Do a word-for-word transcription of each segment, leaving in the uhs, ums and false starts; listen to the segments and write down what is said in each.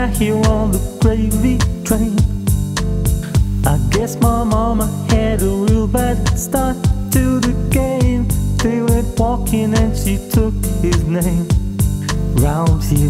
I hear on the gravy train. I guess my mama had a real bad start to the game. They went walking and she took his name. Round here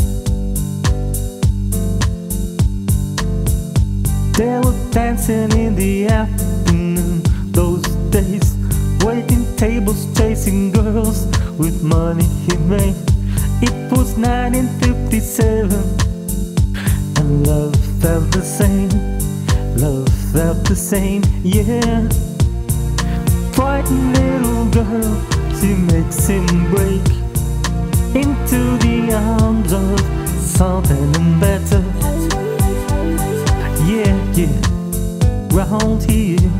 they were dancing in the afternoon. Those days, waiting tables, chasing girls with money he made. It was nineteen fifty-seven, and love felt the same. Love felt the same, yeah. Frightened little girl, she makes him break into the arms of something better. Yeah, yeah, round here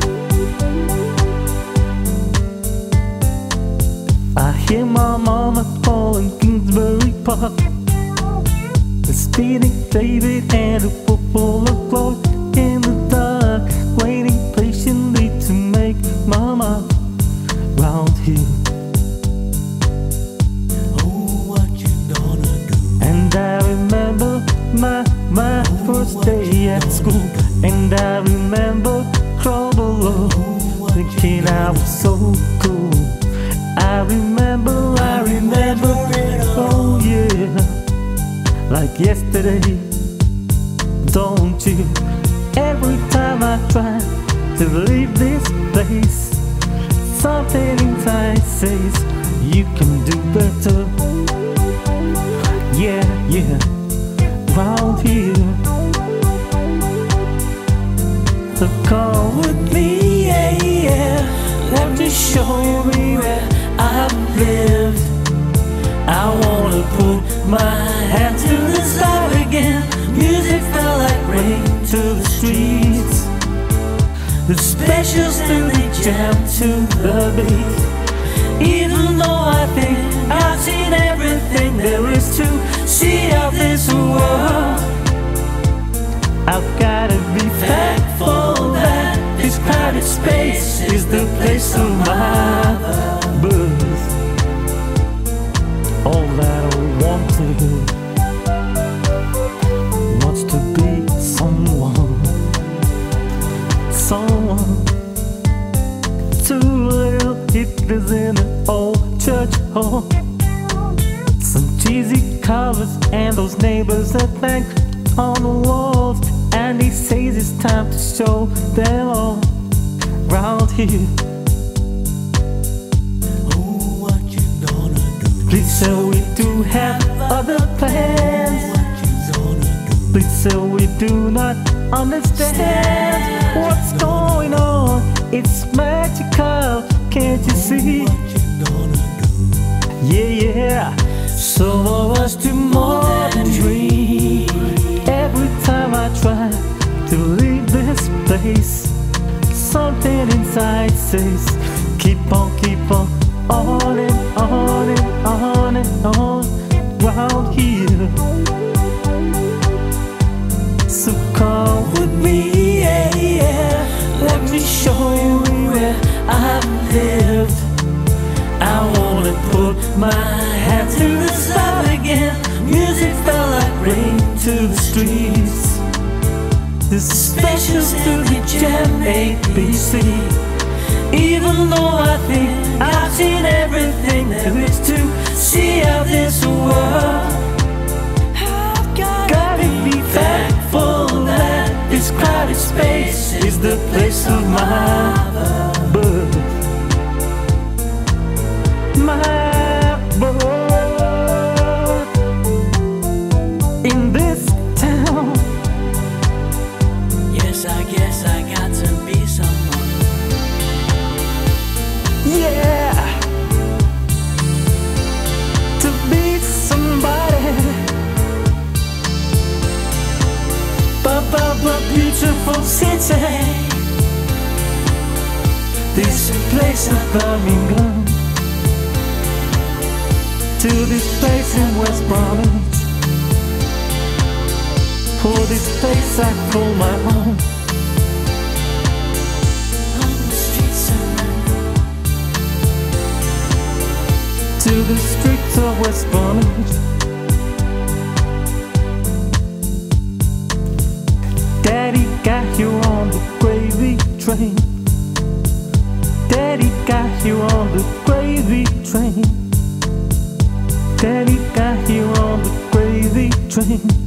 I hear my mama calling Kingsbury Park. The speeding David and a football of clock in the dark, waiting patiently to make mama round here. Oh, what you gonna do? And I remember my, my first day at school. And I remember trouble, thinking I was so cool. I remember, I remember it, oh yeah, like yesterday, don't you? Every time I try to leave this place, something inside says you can do better. Yeah, yeah, round here. So come with me, yeah, yeah. Let me show you where I've lived. I wanna put my hand to the sky again. Music felt like rain to the streets. The specials still they jam to the beat. Even though I think I've seen everything there is to see of this world, I've gotta be thankful that this crowded space is the place of my birth. All that I want to do, wants to be someone, someone. Two little hippies in an old church hall, some cheesy colors and those neighbors that bang on the walls. And he says it's time to show them all round here. Oh, what you gonna do? Please, sir, we do have other plans. What you gonna do? Please, sir, we do not understand what's going on. It's magical, can't you see? What you gonna do? Yeah, yeah. Some of us do more than dream. Every time I try to leave this place, something inside says keep on, keep on, on and on and on and on round here. So come with me, yeah, yeah. Let me show you where I've lived. I wanna put my hand to the sky again. Music felt like rain to the streets. The specials to the jam A B C. Even though I think I've seen everything there is to see of this world, I've gotta be thankful that this crowded space is the place of my birth. My birth. In this town, Yes, I guess I got to be someone. yeah, to be somebody. But, but, but beautiful city, this place of Birmingham, to this place in West Bromwich. For this place I call my home. On the streets of London, to the streets of West Bromwich. train.